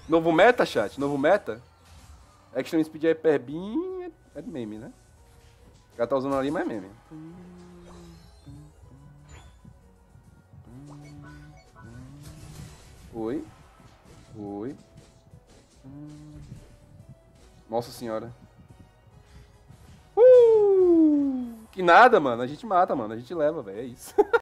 Novo meta, chat? Novo meta? Action Speed Hyper Beam é meme, né? O cara tá usando ali, mas é meme. Oi. Oi. Nossa senhora. Que nada, mano. A gente mata, mano. A gente leva, velho. É isso.